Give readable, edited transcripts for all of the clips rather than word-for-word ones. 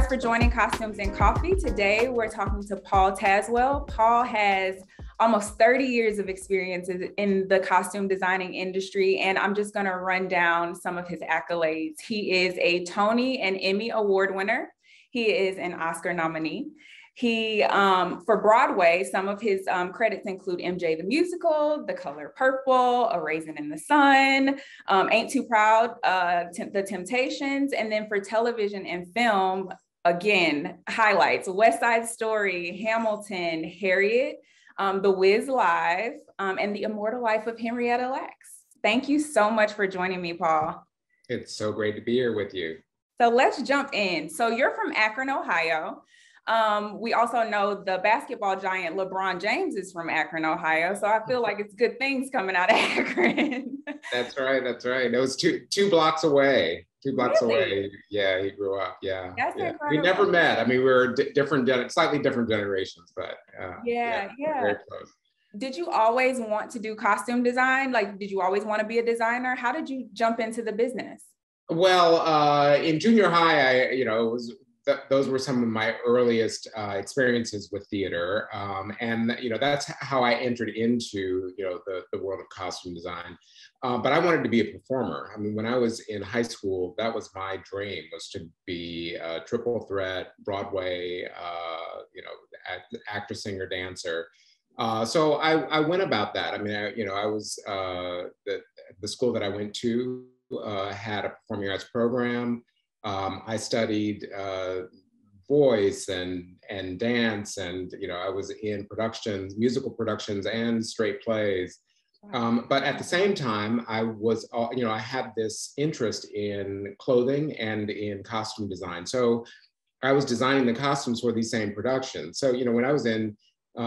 guys for joining Costumes and Coffee. Today, we're talking to Paul Tazewell. Paul has almost 30 years of experience in the costume designing industry, and I'm just gonna run down some of his accolades. He is a Tony and Emmy Award winner. He is an Oscar nominee. He, for Broadway, some of his credits include MJ the Musical, The Color Purple, A Raisin in the Sun, Ain't Too Proud, The Temptations, and then for television and film, again, highlights, West Side Story, Hamilton, Harriet, The Wiz Live, and The Immortal Life of Henrietta Lacks. Thank you so much for joining me, Paul. It's so great to be here with you. So let's jump in. So you're from Akron, Ohio. We also know the basketball giant LeBron James is from Akron, Ohio. So I feel like it's good things coming out of Akron. That's right. That's right. It was two blocks away. 2 blocks Really? away. Yeah, he grew up. Yeah. That's yeah. incredible. We never met. I mean, we were slightly different generations, but yeah. very close. Did you always want to do costume design? Like, did you always want to be a designer? How did you jump into the business? Well, in junior high, those were some of my earliest experiences with theater. And, that's how I entered into, the world of costume design. But I wanted to be a performer. I mean, when I was in high school, that was my dream, was to be a triple threat, Broadway, actor, singer, dancer. So I went about that. I mean, I was, the school that I went to had a performing arts program. I studied voice and dance, and I was in productions, musical productions, and straight plays. But at the same time, I was, I had this interest in clothing and in costume design. So I was designing the costumes for these same productions. So when I was in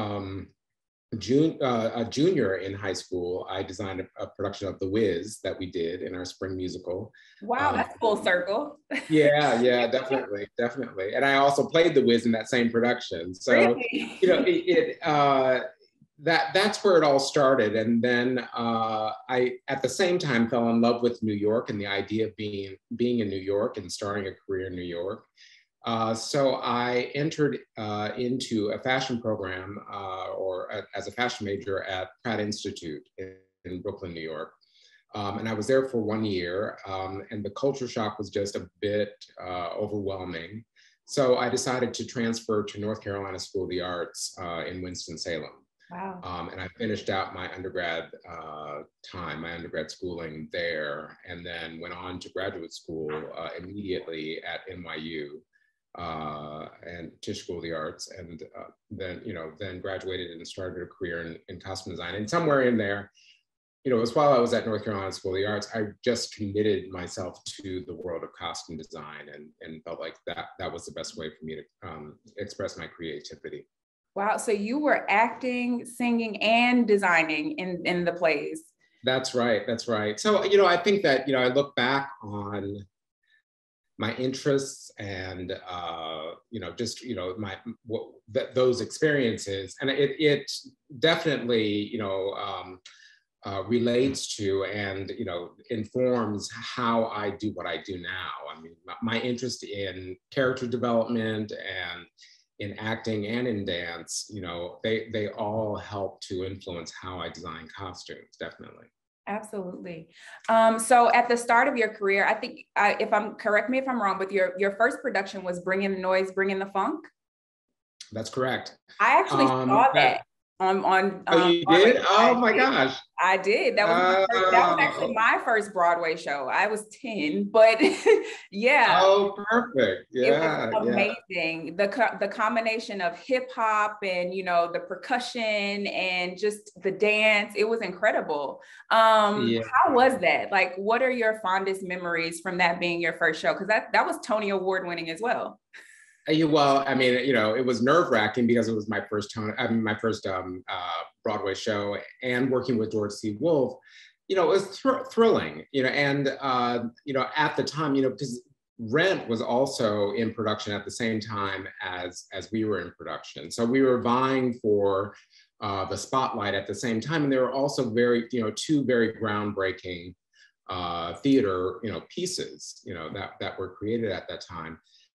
a junior in high school, I designed a production of The Wiz that we did in our spring musical. Wow, that's full circle. Yeah, definitely. And I also played The Wiz in that same production. So, really? That's where it all started. And then I, at the same time, fell in love with New York and the idea of being in New York and starting a career in New York. So I entered into a fashion program as a fashion major at Pratt Institute in Brooklyn, New York. And I was there for 1 year, and the culture shock was just a bit overwhelming. So I decided to transfer to North Carolina School of the Arts in Winston-Salem. Wow. And I finished out my undergrad schooling there, and then went on to graduate school immediately at NYU. And Tisch School of the Arts, and then graduated and started a career in costume design. And somewhere in there, it was while I was at North Carolina School of the Arts, I just committed myself to the world of costume design and felt like that was the best way for me to express my creativity. Wow, so you were acting, singing, and designing in the plays. That's right. So, I think that, I look back on my interests and those experiences, and it definitely relates to and informs how I do what I do now. I mean, my interest in character development and in acting and in dance, they all help to influence how I design costumes, definitely. Absolutely. So at the start of your career, I think, correct me if I'm wrong, but your first production was Bringing the Noise, Bringing the Funk. That's correct. I actually saw that on. Oh, you did? Oh my gosh. I did. That was actually my first Broadway show. I was 10, but yeah. Oh, perfect. Yeah. It was amazing. Yeah. The combination of hip hop and, the percussion and just the dance, it was incredible. How was that? Like, what are your fondest memories from that being your first show? Because that was Tony Award winning as well. Well, I mean, it was nerve-wracking because it was my first Broadway show, and working with George C. Wolfe, it was thrilling, and at the time, because Rent was also in production at the same time as we were in production, so we were vying for the spotlight at the same time, and there were also two very groundbreaking theater, pieces, that were created at that time.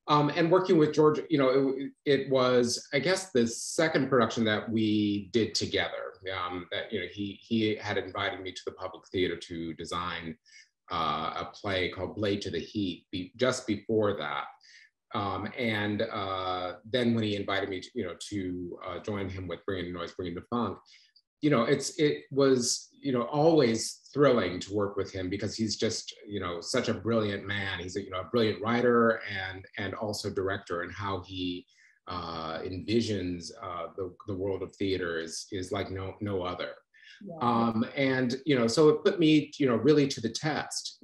And working with George, it was, I guess, the second production that we did together. That he had invited me to the Public Theater to design a play called Blade to the Heat just before that. And then when he invited me to join him with Bringing the Noise, Bringing the Funk, it was always thrilling to work with him because he's just such a brilliant man. He's a brilliant writer and also director, and how he envisions the world of theater is like no other. Yeah. And so it put me really to the test,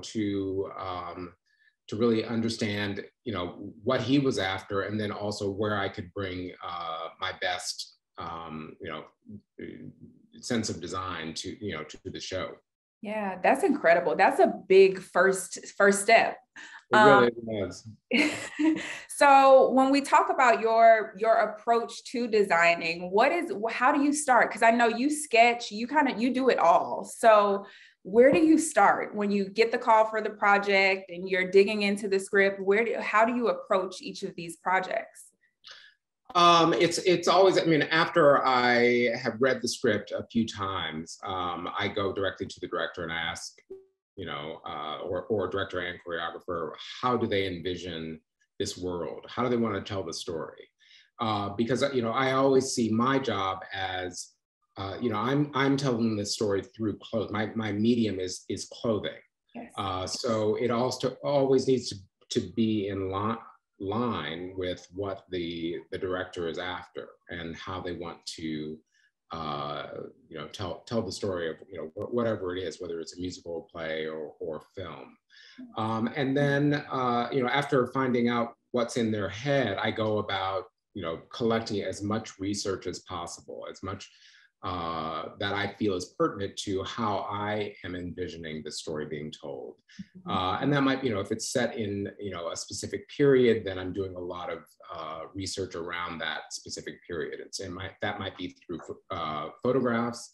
to really understand what he was after, and then also where I could bring my best sense of design to the show. Yeah, that's incredible. That's a big first step. It really was. So when we talk about your approach to designing, how do you start? Because I know you sketch, you do it all. So where do you start when you get the call for the project and you're digging into the script? How do you approach each of these projects? It's always, after I have read the script a few times, I go directly to the director and ask, or director and choreographer, how do they envision this world? How do they want to tell the story? Because, I always see my job as, I'm telling the story through clothes. My medium is clothing. Yes. So it also always needs to be in line with what the director is after and how they want to tell the story of whatever it is, whether it's a musical, play, or film. And then after finding out what's in their head, I go about collecting as much research as possible, as much that I feel is pertinent to how I am envisioning the story being told. And that might, if it's set in, a specific period, then I'm doing a lot of research around that specific period. That might be through photographs.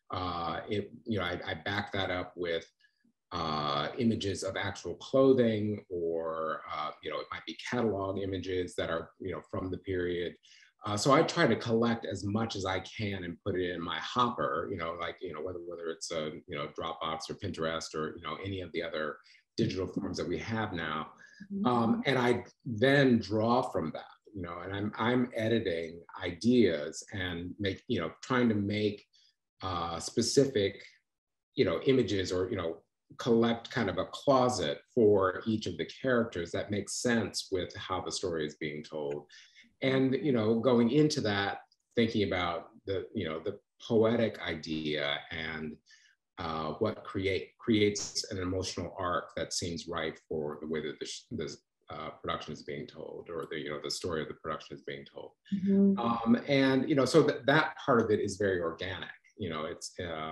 I back that up with images of actual clothing, or, it might be catalog images that are, from the period. So I try to collect as much as I can and put it in my hopper, whether it's a, Dropbox or Pinterest or, any of the other digital forms that we have now. And I then draw from that, and I'm editing ideas and trying to make specific, images, or, collect kind of a closet for each of the characters that makes sense with how the story is being told. And, going into that, thinking about the poetic idea and what creates an emotional arc that seems right for the way that this production is being told, or the story of the production is being told. And, so that part of it is very organic, it's,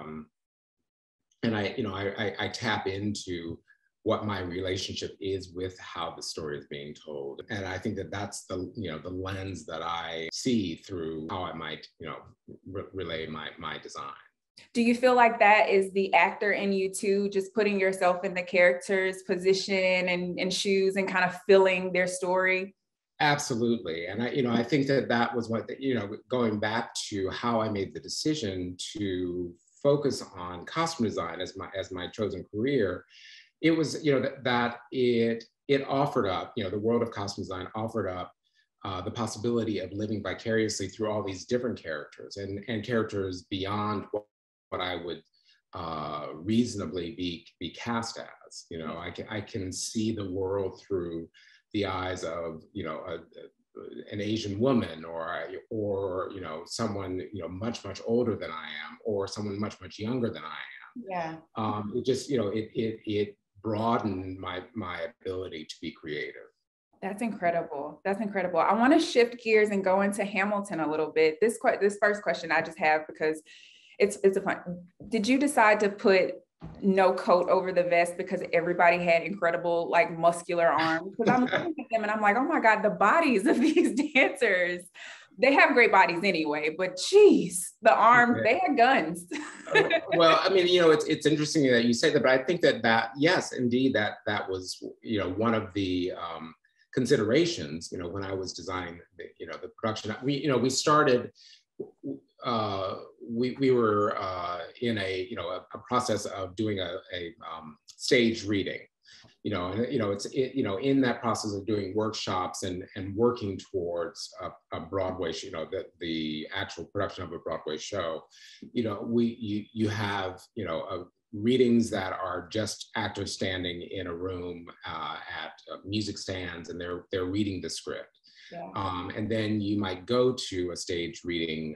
and I tap into what my relationship is with how the story is being told. And I think that that's the lens that I see through how I might, relay my design. Do you feel like that is the actor in you too, just putting yourself in the character's position and shoes and kind of feeling their story? Absolutely. And I think that was what, going back to how I made the decision to focus on costume design as my chosen career. It was, that it offered up, the world of costume design offered up the possibility of living vicariously through all these different characters and characters beyond what I would reasonably be cast as. I can see the world through the eyes of, an Asian woman, or someone much older than I am, or someone much younger than I am. Yeah. It just it broaden my ability to be creative. That's incredible. That's incredible. I want to shift gears and go into Hamilton a little bit. This first question I just have because it's a fun. Did you decide to put no coat over the vest because everybody had incredible, like, muscular arms? Because I'm looking at them and I'm like, oh my God, the bodies of these dancers. They have great bodies anyway, but geez, the arms, they had guns. Well, it's interesting that you say that, but I think that yes, indeed, that was, one of the considerations, when I was designing, the production. We started, we were in a process of doing a stage reading, it's in that process of doing workshops and working towards a Broadway show, the actual production of a Broadway show. You have readings that are just actors standing in a room at music stands, and they're reading the script. Yeah. And then you might go to a stage reading,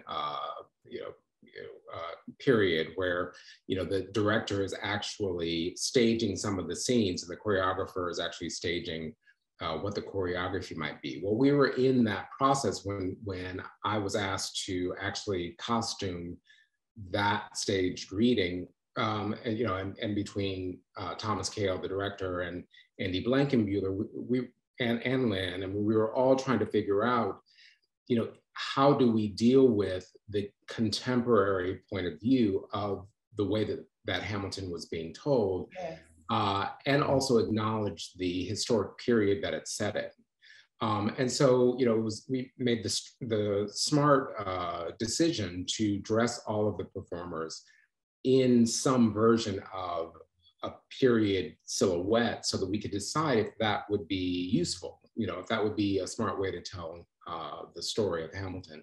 period where the director is actually staging some of the scenes, and the choreographer is actually staging what the choreography might be. Well, we were in that process when I was asked to actually costume that staged reading, and between Thomas Kail, the director, and Andy Blankenbuehler, and Lynn, and we were all trying to figure out, how do we deal with the contemporary point of view of the way that Hamilton was being told, Yes. And also acknowledge the historic period that it's set in. And so, we made the smart decision to dress all of the performers in some version of a period silhouette, so that we could decide if that would be useful, if that would be a smart way to tell the story of Hamilton.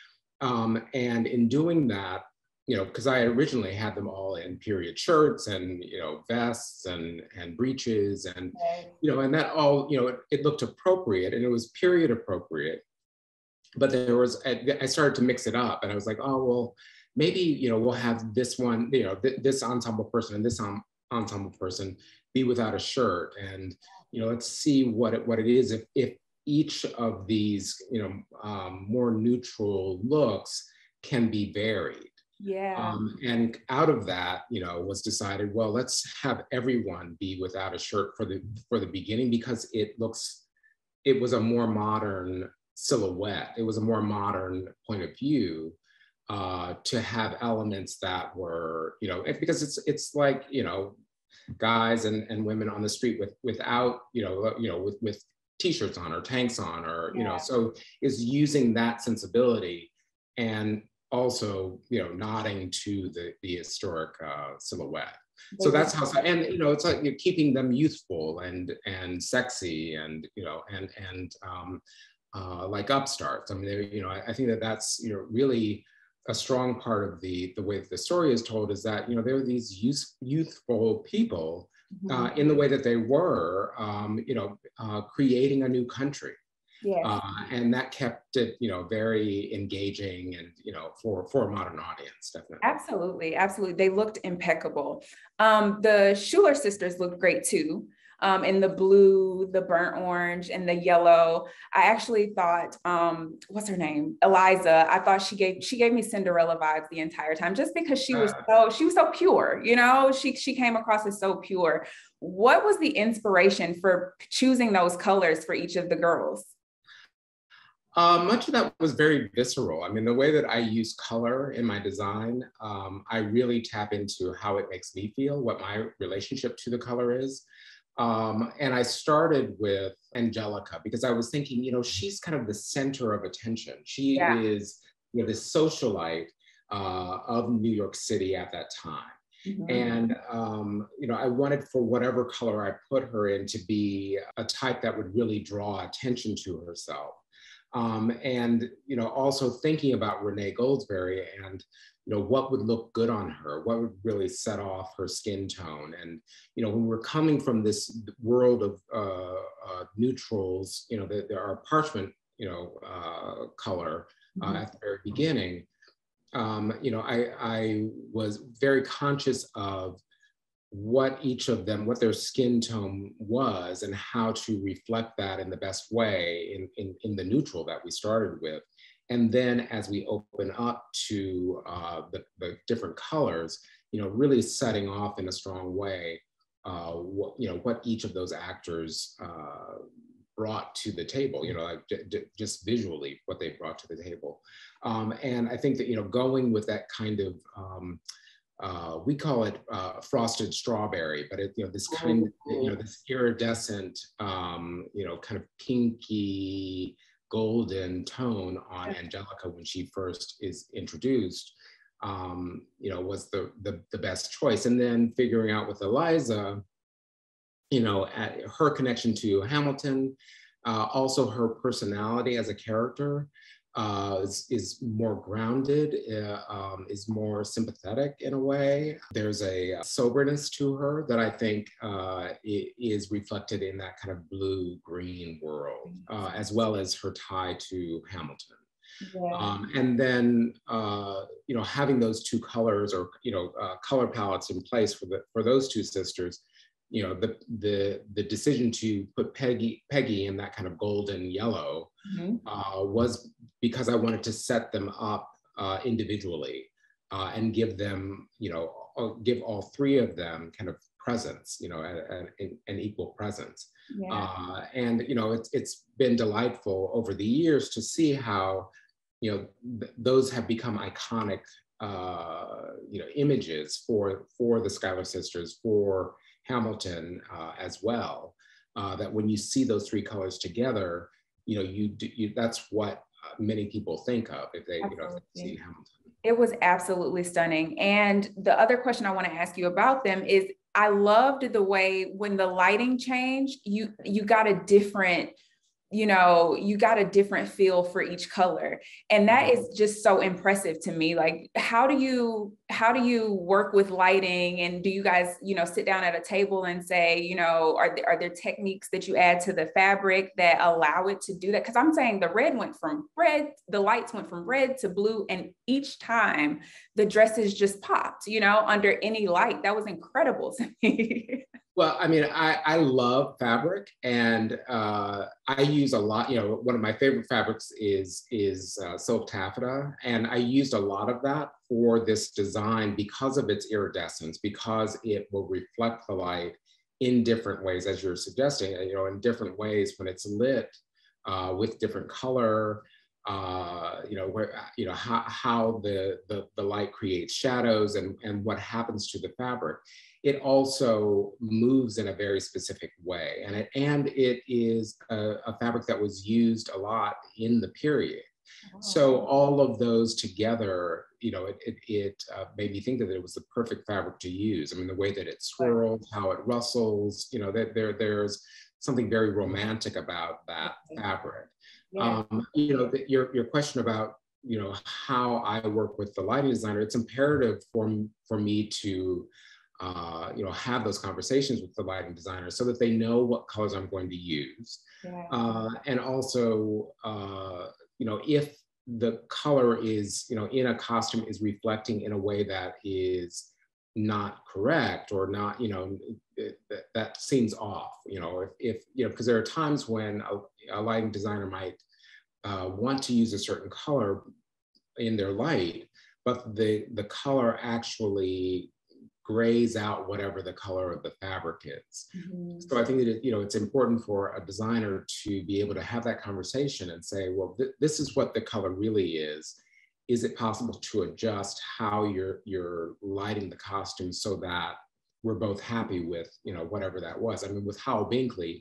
And in doing that, because I originally had them all in period shirts and, vests and breeches and, and that all, it looked appropriate, and it was period appropriate. But I started to mix it up, and I was like, oh, well, maybe, we'll have this one, this ensemble person and this ensemble person be without a shirt. And, let's see what it is if each of these, more neutral looks can be varied. Yeah. And out of that, was decided, well, let's have everyone be without a shirt for the beginning, because it was a more modern silhouette. It was a more modern point of view, to have elements that were, because it's like, guys and women on the street without, with t-shirts on or tanks on, or, so is using that sensibility and also, nodding to the historic silhouette. So that's how, and, it's like you're keeping them youthful and sexy and, like upstarts. I mean, I think that's, really a strong part of the way that the story is told, is that, there are these youthful people in the way that they were, creating a new country. Yes. And that kept it, very engaging and, for a modern audience, definitely. Absolutely, absolutely. They looked impeccable. The 𝘠𝘩𝘓 sisters looked great too. In the blue, the burnt orange, and the yellow. I actually thought, what's her name? Eliza. I thought she gave me Cinderella vibes the entire time, just because she was so pure, she came across as so pure. What was the inspiration for choosing those colors for each of the girls? Much of that was very visceral. I mean, the way that I use color in my design, I really tap into how it makes me feel, what my relationship to the color is. And I started with Angelica because I was thinking, she's kind of the center of attention. She is, this socialite of New York City at that time. Mm-hmm. And, I wanted, for whatever color I put her in, to be a type that would really draw attention to herself. And, also thinking about Renee Goldsberry and, what would look good on her, what would really set off her skin tone. And, when we're coming from this world of neutrals, there are parchment, color at the very beginning, I was very conscious of what each of them, what their skin tone was, and how to reflect that in the best way in the neutral that we started with. And then as we open up to the different colors, really setting off in a strong way, what each of those actors brought to the table, just visually what they brought to the table. And I think that, going with that kind of we call it frosted strawberry, but it, this kind of, this iridescent, kind of pinky golden tone on Angelica when she first is introduced, was the best choice. And then figuring out with Eliza, her connection to Hamilton, also her personality as a character, is more grounded, is more sympathetic in a way. There's a soberness to her that I think is reflected in that kind of blue-green world, as well as her tie to Hamilton. Yeah. And then, having those two colors or, color palettes in place for those two sisters, the decision to put Peggy in that kind of golden yellow was because I wanted to set them up individually and give them, give all three of them kind of presence, an equal presence. Yeah. And, it's been delightful over the years to see how, those have become iconic, images for the Schuyler sisters, for Hamilton as well, that when you see those three colors together, that's what many people think of if they, if they see Hamilton. It was absolutely stunning. And the other question I want to ask you about them is, I loved the way when the lighting changed, you got a different, you got a different feel for each color. And that is just so impressive to me. Like, how do you work with lighting? And do you guys, sit down at a table and say, are there techniques that you add to the fabric that allow it to do that? Because I'm saying the lights went from red to blue, and each time the dresses just popped, under any light. That was incredible to me. Well, I mean, I love fabric, and I use a lot, one of my favorite fabrics is silk taffeta. And I used a lot of that for this design because of its iridescence, because it will reflect the light in different ways, as you're suggesting, in different ways when it's lit with different color, how the light creates shadows and what happens to the fabric. It also moves in a very specific way. And it is a fabric that was used a lot in the period. Oh. So all of those together, it made me think that it was the perfect fabric to use. I mean, the way that it swirls, how it rustles, there's something very romantic about that fabric. Yeah. Your question about, how I work with the lighting designer, it's imperative for me to have those conversations with the lighting designer so that they know what colors I'm going to use. Yeah. And also, if the color is, in a costume is reflecting in a way that is not correct or not, that seems off, because there are times when a lighting designer might want to use a certain color in their light, but the color actually grays out whatever the color of the fabric is. Mm-hmm. So I think that it's important for a designer to be able to have that conversation and say, well, this is what the color really is. Is it possible to adjust how you're lighting the costume so that we're both happy with whatever that was? I mean, with Howell Binkley,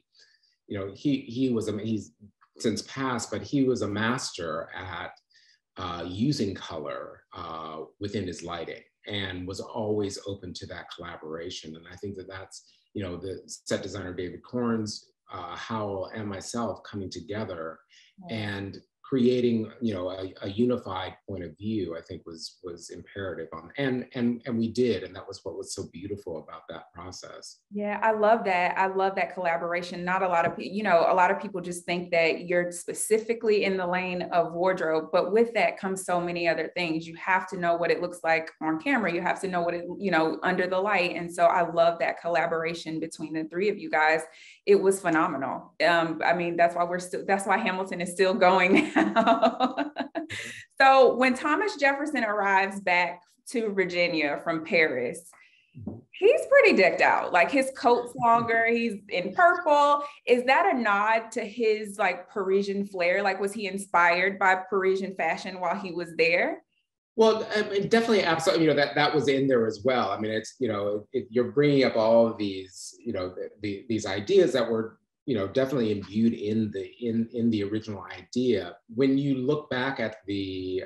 he's since passed, but he was a master at using color within his lighting, and was always open to that collaboration. And I think that that's, the set designer David Corns, Howell, and myself coming together and creating, a unified point of view, I think was imperative on, and we did, and that was what was so beautiful about that process. Yeah, I love that. I love that collaboration. Not a lot of people, a lot of people just think that you're specifically in the lane of wardrobe, but with that comes so many other things. You have to know what it looks like on camera. You have to know what it, under the light. And so I love that collaboration between the three of you guys. It was phenomenal. I mean, that's why Hamilton is still going now. So when Thomas Jefferson arrives back to Virginia from Paris, he's pretty decked out. Like, his coat's longer, he's in purple. Is that a nod to his Parisian flair? Like, was he inspired by Parisian fashion while he was there? Well, I mean, definitely, absolutely. That was in there as well. I mean, it's you're bringing up all of these these ideas that were definitely imbued in the original idea. When you look back at the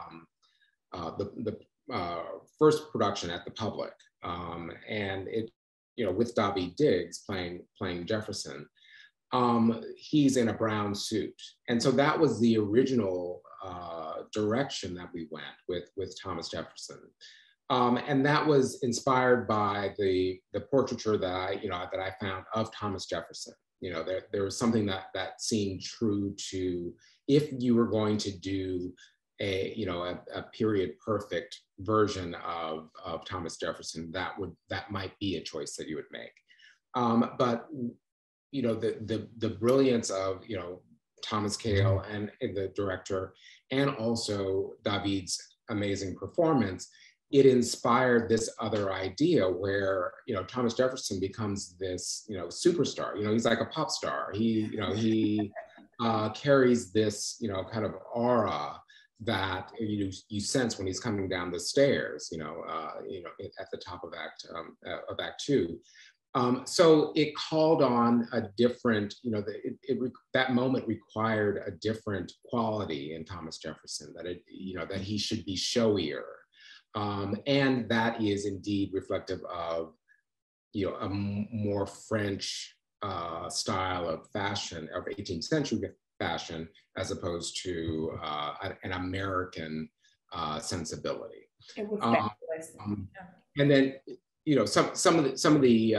first production at the Public, and it with Daveed Diggs playing Jefferson, he's in a brown suit, and so that was the original direction that we went with Thomas Jefferson, and that was inspired by the portraiture that I found of Thomas Jefferson. There was something that seemed true to, if you were going to do a period perfect version of Thomas Jefferson, that might be a choice that you would make. But the brilliance of Thomas Kail and the director, and also Daveed's amazing performance, it inspired this other idea where Thomas Jefferson becomes this superstar. He's like a pop star. He carries this kind of aura that you sense when he's coming down the stairs. At the top of Act Two. So it called on a different, that moment required a different quality in Thomas Jefferson, that he should be showier. And that is indeed reflective of, a more French style of fashion, of 18th century fashion, as opposed to an American sensibility. It was fabulous. And then, some of the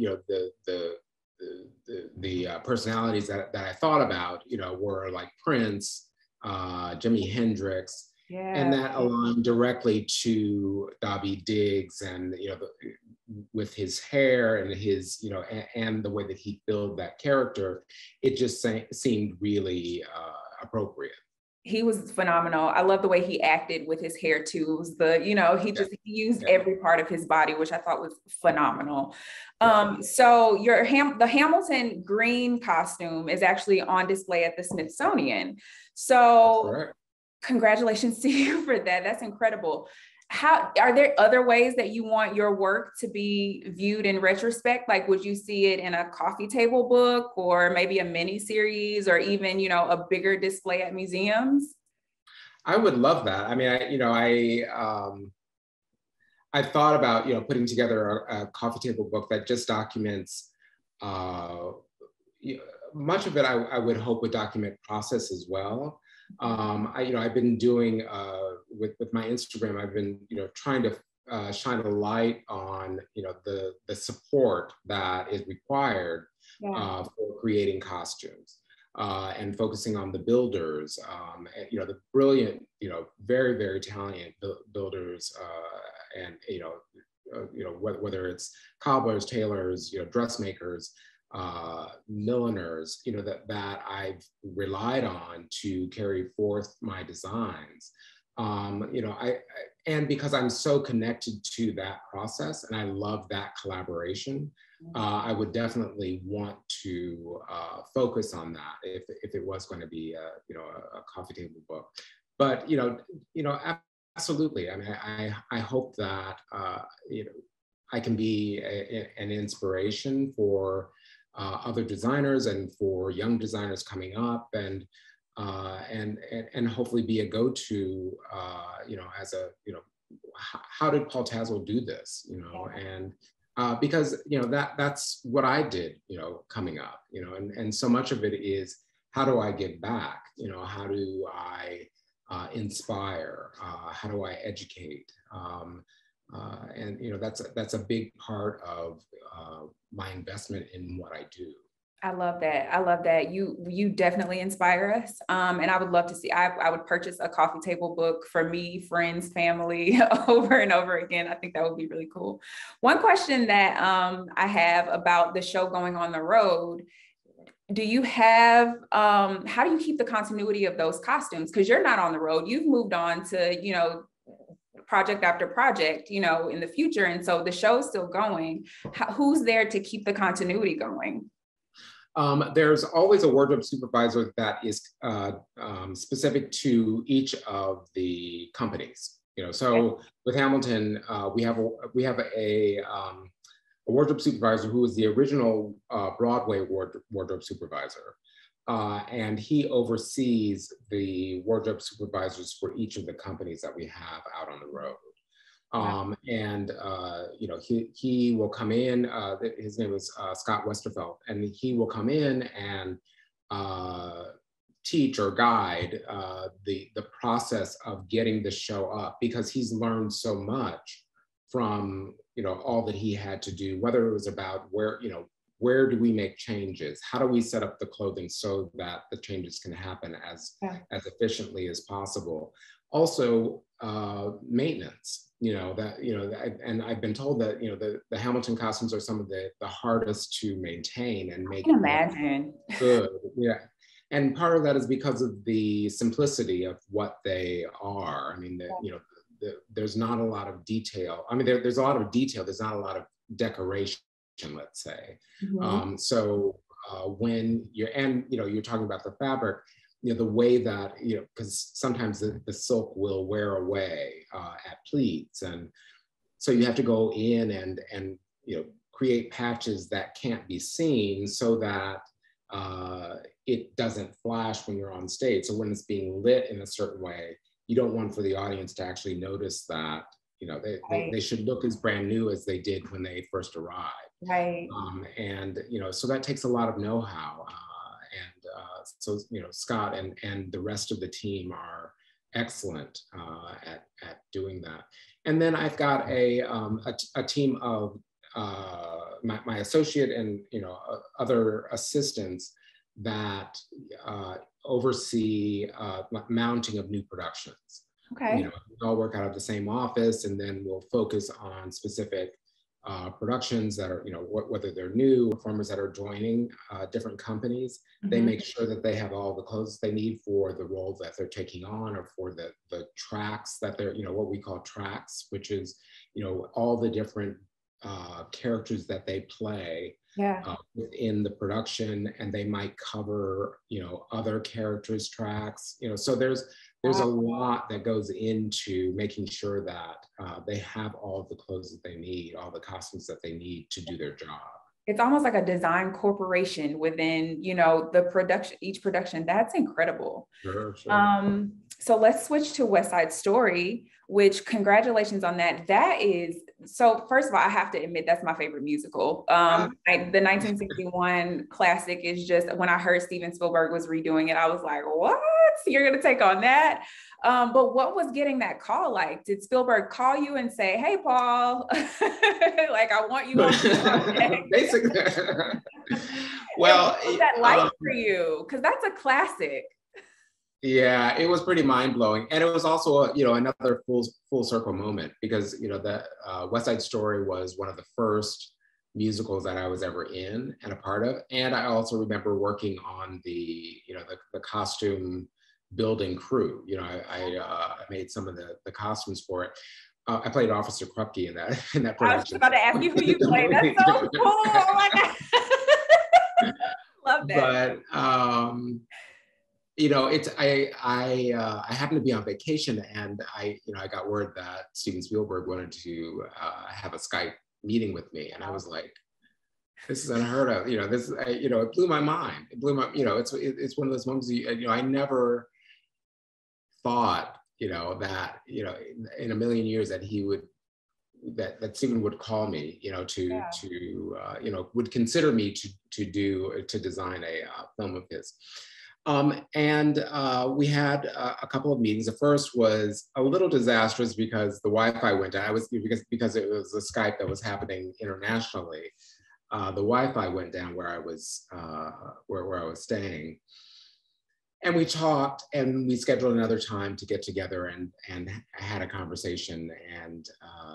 personalities that I thought about, were like Prince, Jimi Hendrix, and that aligned directly to Daveed Diggs, and with his hair and his and the way that he filled that character, it just seemed really appropriate. He was phenomenal. I love the way he acted with his hair too. It was he used every part of his body, which I thought was phenomenal. So the Hamilton green costume is actually on display at the Smithsonian. So congratulations to you for that. That's incredible. Are there other ways that you want your work to be viewed in retrospect? Like, would you see it in a coffee table book, or maybe a mini series, or even, a bigger display at museums? I would love that. I mean, I thought about, putting together a coffee table book that just documents, much of it I would hope would document process as well. I've been doing, with my Instagram, I've been, trying to shine a light on, the support that is required for creating costumes, and focusing on the builders, and, the brilliant, very, very talented builders, and, whether it's cobblers, tailors, dressmakers, milliners, that I've relied on to carry forth my designs. And because I'm so connected to that process and I love that collaboration, I would definitely want to focus on that if it was going to be a coffee table book. But absolutely. I mean, I hope that I can be an inspiration for other designers and for young designers coming up, and hopefully be a go-to, as a, how did Paul Tazewell do this, and because, that's what I did, coming up, and so much of it is, how do I give back? How do I inspire? How do I educate? And that's a big part of my investment in what I do. I love that. I love that. You definitely inspire us. And I would love to see, I would purchase a coffee table book for me, friends, family, over and over again. I think that would be really cool. One question that I have about the show going on the road, do you have, how do you keep the continuity of those costumes? Because you're not on the road. You've moved on to, project after project, in the future. And so the show's still going. Who's there to keep the continuity going? There's always a wardrobe supervisor that is specific to each of the companies. So with Hamilton, we have a wardrobe supervisor who was the original Broadway wardrobe supervisor. And he oversees the wardrobe supervisors for each of the companies that we have out on the road. He will come in, his name is Scott Westerfeld, and he will come in and teach or guide the process of getting the show up, because he's learned so much from all that he had to do, whether it was about where do we make changes, how do we set up the clothing so that the changes can happen as efficiently as possible. Also maintenance, and I've been told that the Hamilton costumes are some of the hardest to maintain and make. I can imagine. Good, yeah. And part of that is because of the simplicity of what they are. I mean, there's not a lot of detail. I mean, there's a lot of detail. There's not a lot of decoration, let's say. When you're talking about the fabric, the way that, because sometimes the silk will wear away at pleats. And so you have to go in and create patches that can't be seen so that it doesn't flash when you're on stage. So when it's being lit in a certain way, you don't want for the audience to actually notice that, they should look as brand new as they did when they first arrived. Right. So that takes a lot of know-how. So Scott and the rest of the team are excellent at doing that. And then I've got a team of my associate and other assistants that oversee mounting of new productions. Okay. We all work out of the same office, and then we'll focus on specific productions that are, whether they're new performers that are joining different companies. They make sure that they have all the clothes they need for the roles that they're taking on, or for the tracks that they're, what we call tracks, which is, all the different characters that they play within the production, and they might cover, other characters' tracks, so there's a lot that goes into making sure that they have all of the clothes that they need, all the costumes that they need to do their job. It's almost like a design corporation within, the production, each production. That's incredible. Sure. So let's switch to West Side Story, which, congratulations on that. That is, so first of all, I have to admit, that's my favorite musical. The 1961 classic is just, when I heard Steven Spielberg was redoing it, I was like, what? You're going to take on that? But what was getting that call like? Did Spielberg call you and say, hey, Paul, like, I want you on the project? Basically. Well, what was that like for you? Because that's a classic. Yeah, it was pretty mind-blowing. And it was also, another full circle moment, because, the West Side Story was one of the first musicals that I was ever in and a part of. And I also remember working on the costume building crew. I made some of the costumes for it. I played Officer Krupke in that production. I was about to ask you who you played. That's so cool. Oh my God. Love that. But I happened to be on vacation, and I got word that Steven Spielberg wanted to have a Skype meeting with me, and I was like, this is unheard of. It blew my mind. It blew my, it's one of those moments. I never thought, that in a million years that he would, that Steven would call me, would consider me to design a film of his. We had a couple of meetings. The first was a little disastrous because the Wi-Fi went down. Because it was a Skype that was happening internationally. The Wi-Fi went down where I was where I was staying, and we talked, and we scheduled another time to get together and had a conversation. And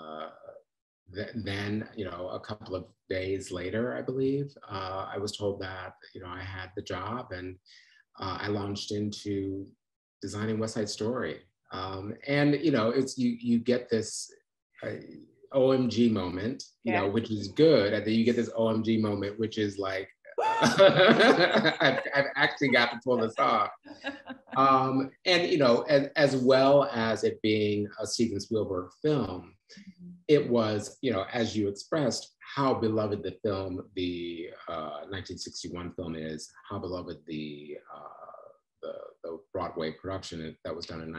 then, a couple of days later, I believe, I was told that I had the job, and I launched into designing West Side Story. And it's you get this OMG moment, which is good. And then you get this OMG moment, which is like I've actually got to pull this off. And, you know, as well as it being a Steven Spielberg film, it was, you know, as you expressed, how beloved the film, the 1961 film is, how beloved the Broadway production that was done in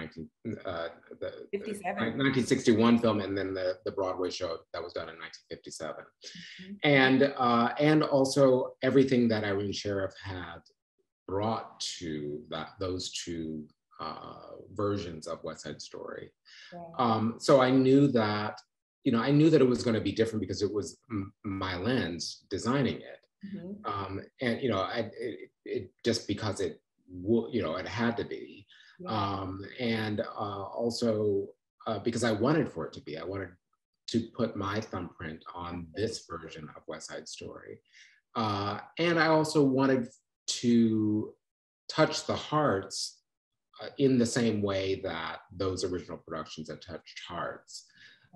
1961 film, and then the Broadway show that was done in 1957. And also everything that Irene Sheriff had brought to those two versions of West Side Story. So I knew that, you know, I knew that it was going to be different because it was my lens designing it. And, you know, it just because it, you know, it had to be. And also because I wanted for it to be, I wanted to put my thumbprint on this version of West Side Story. And I also wanted to touch the hearts in the same way that those original productions had touched hearts.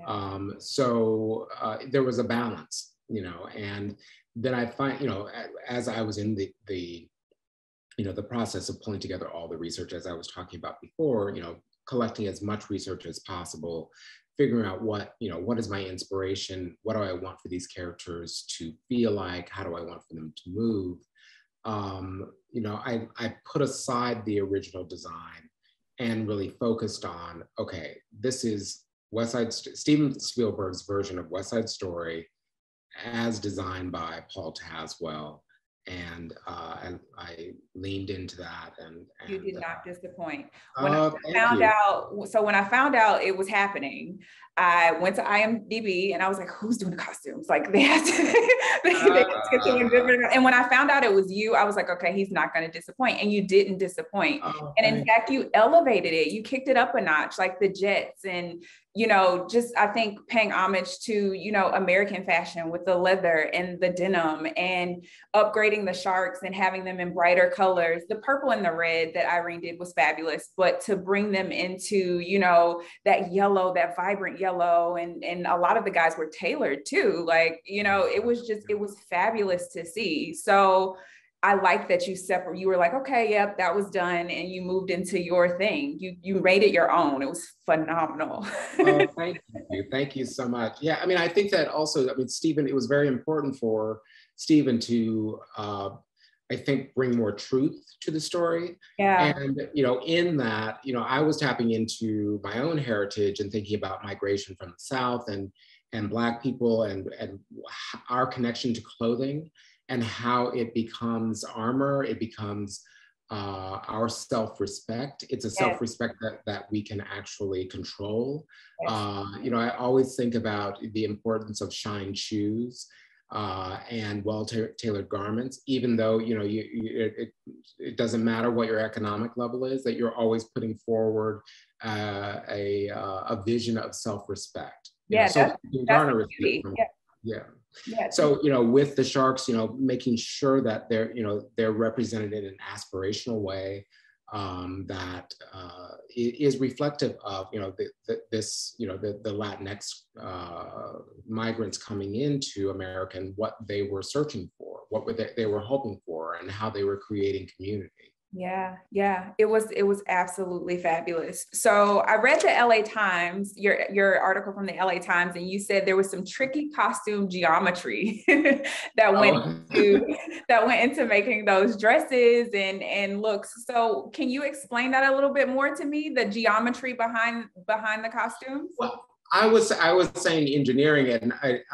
So there was a balance, you know, and then I find, you know, as I was in the you know, the process of pulling together all the research, as I was talking about before, you know, collecting as much research as possible, figuring out what, you know, what is my inspiration? What do I want for these characters to feel like? How do I want for them to move? You know, I put aside the original design and really focused on, okay, this is Steven Spielberg's version of West Side Story as designed by Paul Tazewell. And I leaned into that, and you did not disappoint. When I found out it was happening, I went to IMDb and I was like, who's doing the costumes? Like they have to, get someone different. And when I found out it was you, I was like, okay, he's not going to disappoint. And you didn't disappoint. And in fact, you elevated it. You kicked it up a notch, like the jets, and, you know, just, I think paying homage to, you know, American fashion with the leather and the denim, and upgrading the sharks and having them in brighter colors. The purple and the red that Irene did was fabulous, but to bring them into, you know, that yellow, that vibrant yellow, and a lot of the guys were tailored too. Like, you know, it was fabulous to see. So I like that you were like, okay, yep, that was done. And you moved into your thing. You made it your own. It was phenomenal. Oh, thank you. Thank you so much. Yeah, I mean, I think that also, I mean, Steven, it was very important for Steven to, I think, bring more truth to the story. And, you know, in that, you know, I was tapping into my own heritage and thinking about migration from the South and Black people and our connection to clothing, and how it becomes armor, it becomes our self-respect. It's a self-respect that we can actually control. You know, I always think about the importance of shined shoes and well-tailored garments, even though, you know, it doesn't matter what your economic level is, that you're always putting forward a vision of self-respect. Yeah, so So, you know, with the sharks, you know, making sure that they're represented in an aspirational way that is reflective of, you know, the Latinx migrants coming into America and what they were searching for, what they were hoping for, and how they were creating community. Yeah, it was absolutely fabulous. So I read the LA Times, your article from the LA Times, and you said there was some tricky costume geometry that went into making those dresses and looks. So can you explain that a little bit more to me, the geometry behind the costumes? Well, I was saying engineering, and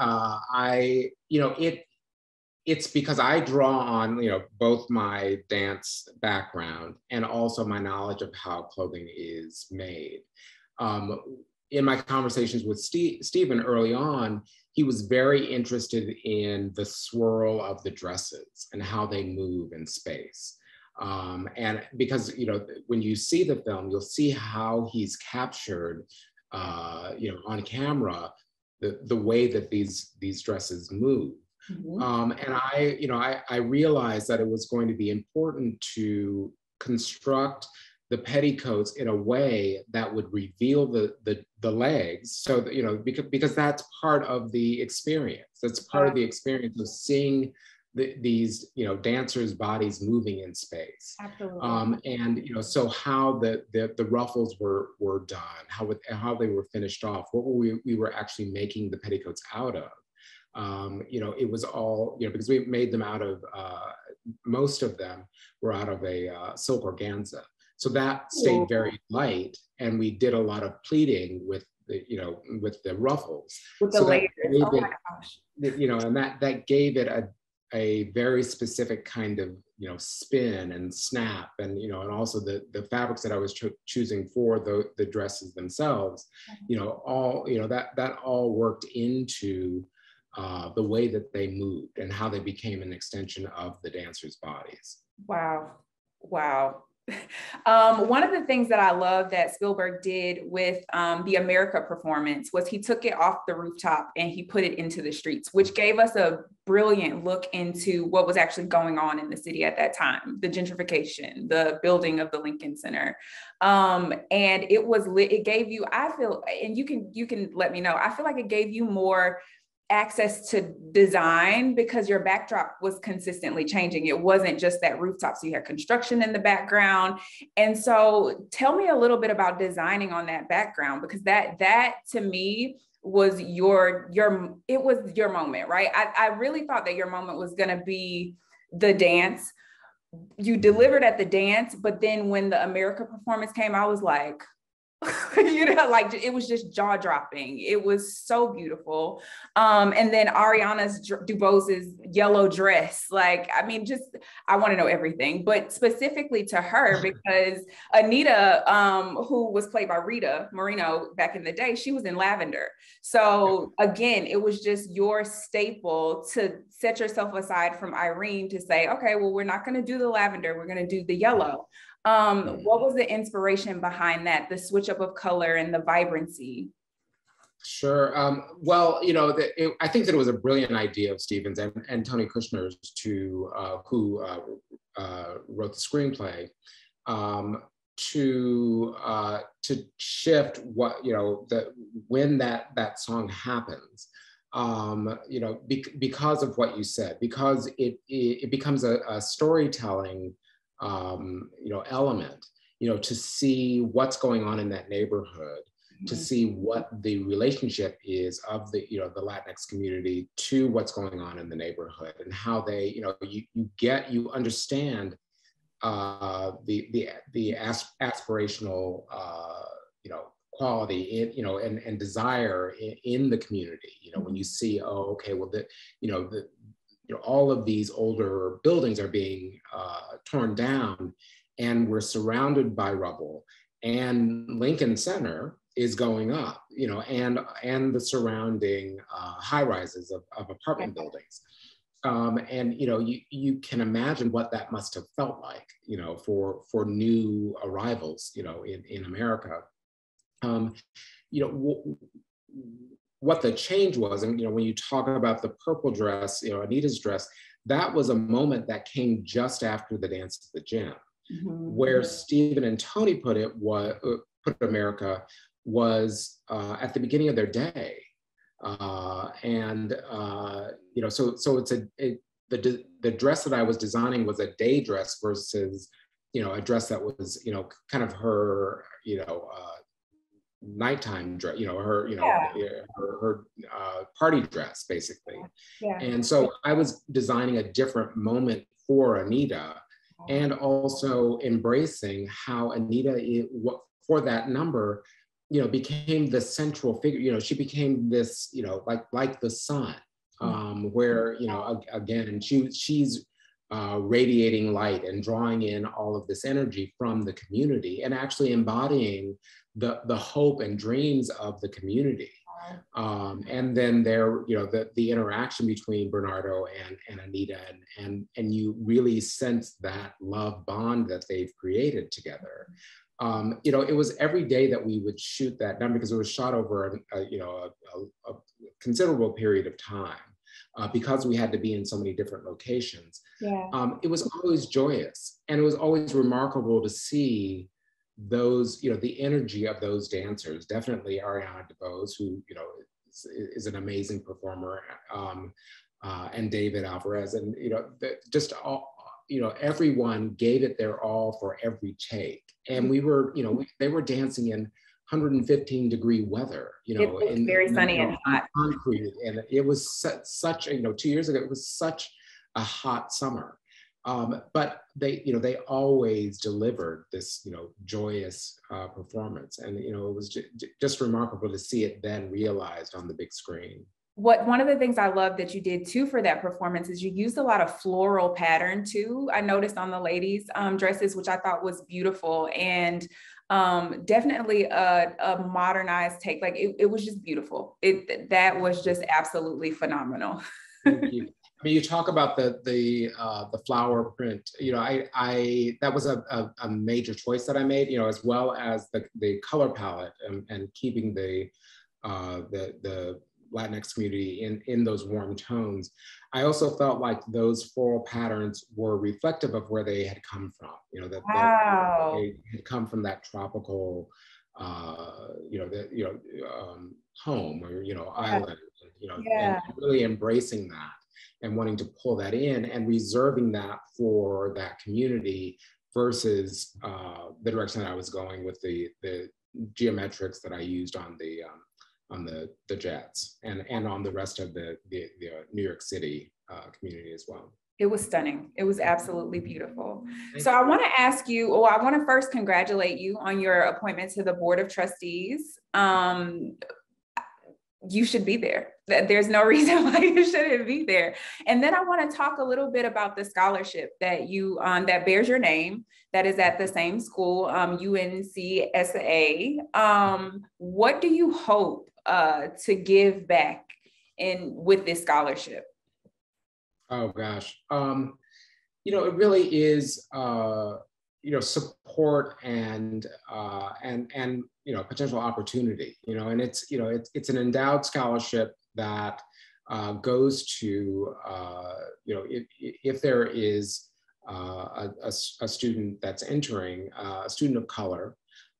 it's because I draw on, you know, both my dance background and also my knowledge of how clothing is made. In my conversations with Steven early on, he was very interested in the swirl of the dresses and how they move in space. And because, you know, when you see the film, you'll see how he's captured, you know, on camera, the way that these dresses move. And I realized that it was going to be important to construct the petticoats in a way that would reveal the legs, so that, you know, because that's part of the experience. That's part of the experience of seeing these, you know, dancers' bodies moving in space. Absolutely. And, you know, so how the ruffles were done, how they were finished off, what we were actually making the petticoats out of. You know, it was all, you know, because we made them out of, most of them were out of a silk organza. So that stayed very light, and we did a lot of pleating with the, you know, with the ruffles. With the so layers. Oh my gosh. you know, and that gave it a very specific kind of, you know, spin and snap, and, you know, and also the fabrics that I was choosing for the dresses themselves, you know, all, you know, that all worked into the way that they moved and how they became an extension of the dancers' bodies. Wow. Wow. One of the things that I love that Spielberg did with the America performance was he took it off the rooftop and he put it into the streets, which gave us a brilliant look into what was actually going on in the city at that time, the gentrification, the building of the Lincoln Center. And it gave you, I feel, and you can let me know, I feel like it gave you more access to design because your backdrop was consistently changing. It wasn't just that rooftop. So you had construction in the background. And so tell me a little bit about designing on that background, because that to me was it was your moment, right? I really thought that your moment was going to be the dance. You delivered at the dance, but then when the America performance came, I was like, you know, like it was just jaw dropping. It was so beautiful. And then Ariana DeBose's yellow dress, like, I mean, just, I want to know everything, but specifically to her, because Anita, who was played by Rita Moreno back in the day, she was in lavender. So again, it was just your staple to set yourself aside from Irene to say, okay, well, we're not going to do the lavender. We're going to do the yellow. What was the inspiration behind that, the switch up of color and the vibrancy? Sure. Well, you know, I think that it was a brilliant idea of Steven's and Tony Kushner's who wrote the screenplay, to shift what, you know, when that song happens. You know, because of what you said, because it becomes a storytelling you know, element, you know, to see what's going on in that neighborhood, to see what the relationship is of the, you know, the Latinx community to what's going on in the neighborhood, and how they, you know, you understand the aspirational you know, quality in, you know, and desire in the community, you know, when you see, oh, okay, well, you know, all of these older buildings are being torn down, and we're surrounded by rubble, and Lincoln Center is going up, you know, and the surrounding high rises of apartment buildings. And, you know, you can imagine what that must have felt like, you know, for new arrivals, you know, in America. You know, what the change was, and, you know, when you talk about the purple dress, you know, Anita's dress, that was a moment that came just after the Dance at the Gym. Where Steven and Tony put America was at the beginning of their day. And, you know, so the dress that I was designing was a day dress versus, you know, a dress that was, you know, kind of her, you know, nighttime dress, you know, her, you know, her party dress, basically. And so I was designing a different moment for Anita, and also embracing how Anita, for that number, you know, became the central figure. You know, she became this, you know, like the sun, where, you know, again, and she's radiating light and drawing in all of this energy from the community, and actually embodying the hope and dreams of the community. And then there, you know, the interaction between Bernardo and Anita, and you really sense that love bond that they've created together. You know, it was every day that we would shoot that number, because it was shot over you know, a considerable period of time, because we had to be in so many different locations. It was always joyous, and it was always remarkable to see those, you know, the energy of those dancers. Definitely Ariana DeBose, who, you know, is an amazing performer. and David Alvarez, and just all, everyone gave it their all for every take, and we were, they were dancing in 115-degree weather, it was very sunny and hot. Concrete, and it was such, 2 years ago, it was such a hot summer. But they always delivered this, joyous performance, and it was just remarkable to see it then realized on the big screen. One of the things I love that you did too for that performance is you used a lot of floral pattern too. I noticed on the ladies' dresses, which I thought was beautiful, and definitely a modernized take. Like it was just beautiful. That was just absolutely phenomenal. Thank you. I mean, you talk about the flower print. That was a major choice that I made. As well as the color palette and keeping the Latinx community in those warm tones. I also felt like those floral patterns were reflective of where they had come from. That they had come from that tropical, home or island. And really embracing that and wanting to pull that in and reserving that for that community versus the direction that I was going with the geometrics that I used on the Jets and on the rest of the New York City community as well. It was stunning. It was absolutely beautiful. So I want to ask you, I want to first congratulate you on your appointment to the Board of Trustees. You should be there. There's no reason why you shouldn't be there. And then I want to talk a little bit about the scholarship that you that bears your name, that is at the same school, UNCSA. What do you hope to give back with this scholarship? Oh gosh, it really is support and potential opportunity, and it's an endowed scholarship that goes to if there is a student that's entering, a student of color,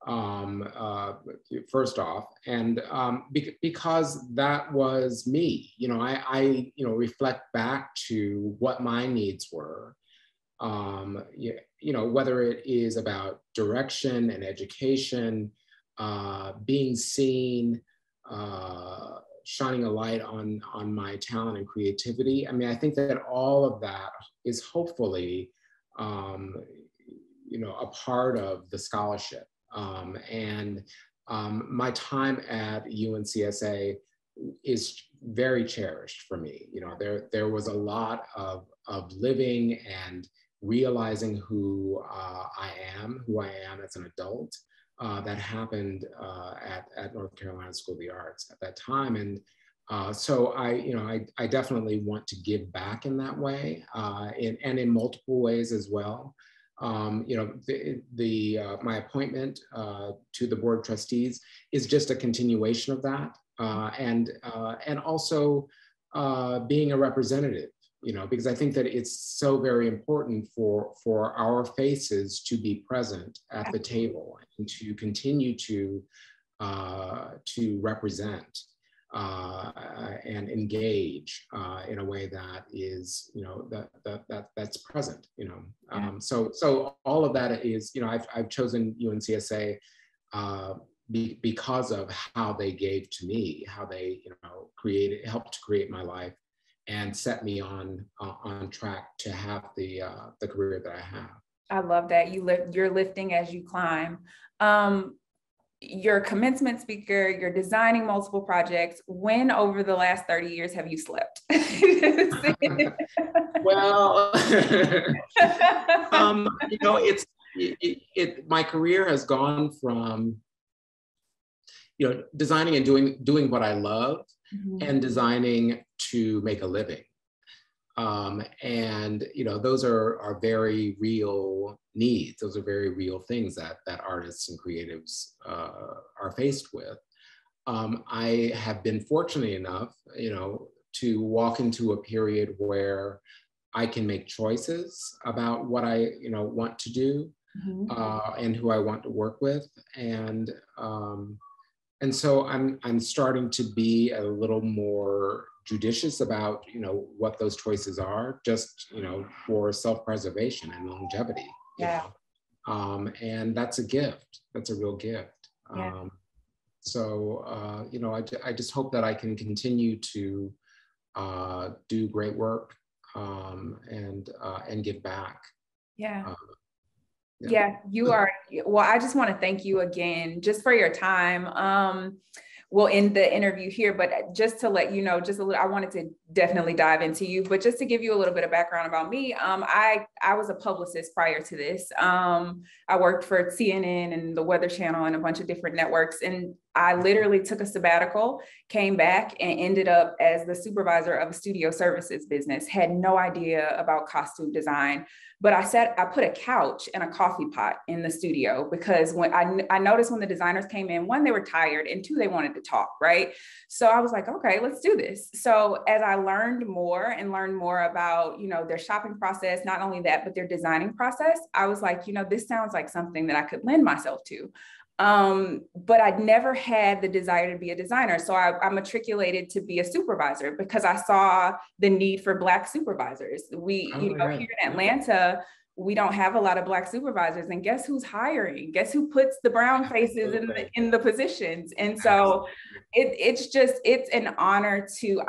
first off, and because that was me, I reflect back to what my needs were, whether it is about direction and education, being seen, shining a light on my talent and creativity. I mean, I think that all of that is hopefully, a part of the scholarship. My time at UNCSA is very cherished for me. There was a lot of living and realizing who I am as an adult. That happened at North Carolina School of the Arts at that time, and so I definitely want to give back in that way, and in multiple ways as well. My appointment to the Board of Trustees is just a continuation of that, and also being a representative. Because I think that it's so very important for our faces to be present at the table and to continue to represent and engage in a way that is, that's present. So all of that is, I've chosen UNCSA because of how they gave to me, how they, helped to create my life and set me on track to have the career that I have. I love that. You're lifting as you climb. You're a commencement speaker, you're designing multiple projects. When over the last 30 years have you slept? Well, my career has gone from, designing and doing what I love, and designing to make a living. And those are very real needs. Those are very real things that artists and creatives are faced with. I have been fortunate enough, to walk into a period where I can make choices about what I, want to do, and who I want to work with, and so I'm starting to be a little more judicious about, what those choices are, just, for self-preservation and longevity. Yeah. And that's a gift. That's a real gift. Yeah. So, I just hope that I can continue to do great work and give back. Yeah. Yeah, you are. Well, I just want to thank you again just for your time. We'll end the interview here, but just to let you know, just a little, I wanted to definitely dive into you, but just to give you a little bit of background about me, I was a publicist prior to this. I worked for CNN and the Weather Channel and a bunch of different networks. And I literally took a sabbatical, came back and ended up as the supervisor of a studio services business, had no idea about costume design. But I put a couch and a coffee pot in the studio because when I noticed when the designers came in, one, they were tired, and two, they wanted to talk, right? So I was like, okay, let's do this. So as I learned more about, their shopping process, not only that, but their designing process, I was like, this sounds like something that I could lend myself to. But I'd never had the desire to be a designer. So I matriculated to be a supervisor because I saw the need for Black supervisors. Here in Atlanta, we don't have a lot of Black supervisors, and guess who's hiring? Guess who puts the brown faces in the positions? And so it's an honor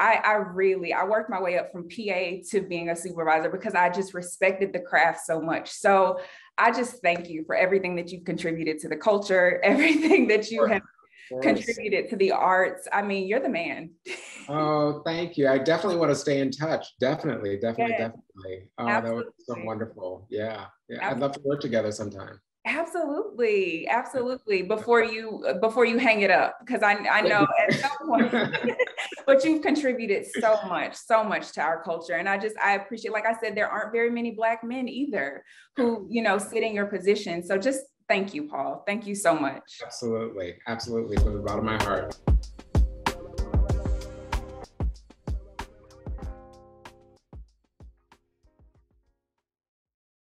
I worked my way up from PA to being a supervisor because I just respected the craft so much. So I just thank you for everything that you've contributed to the culture, everything that you have contributed to the arts. I mean, you're the man. Oh, thank you. I definitely want to stay in touch. Definitely. Oh, absolutely. That was so wonderful. Yeah. I'd love to work together sometime. Absolutely. Before you hang it up, because I know at some point, but you've contributed so much to our culture. And I appreciate, like I said, there aren't very many Black men either who, sit in your position. So just thank you, Paul. Thank you so much. Absolutely. From the bottom of my heart.